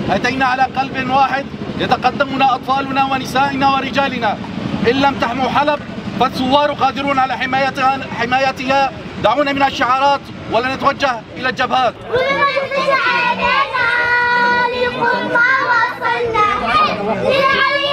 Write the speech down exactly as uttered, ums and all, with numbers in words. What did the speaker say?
أتينا على قلب واحد، يتقدمنا أطفالنا ونسائنا ورجالنا. إن لم تحموا حلب فالثوار قادرون على حمايتها حمايتها. دعونا من الشعارات ولنتوجه إلى الجبهات. علينا لكل ما وصلنا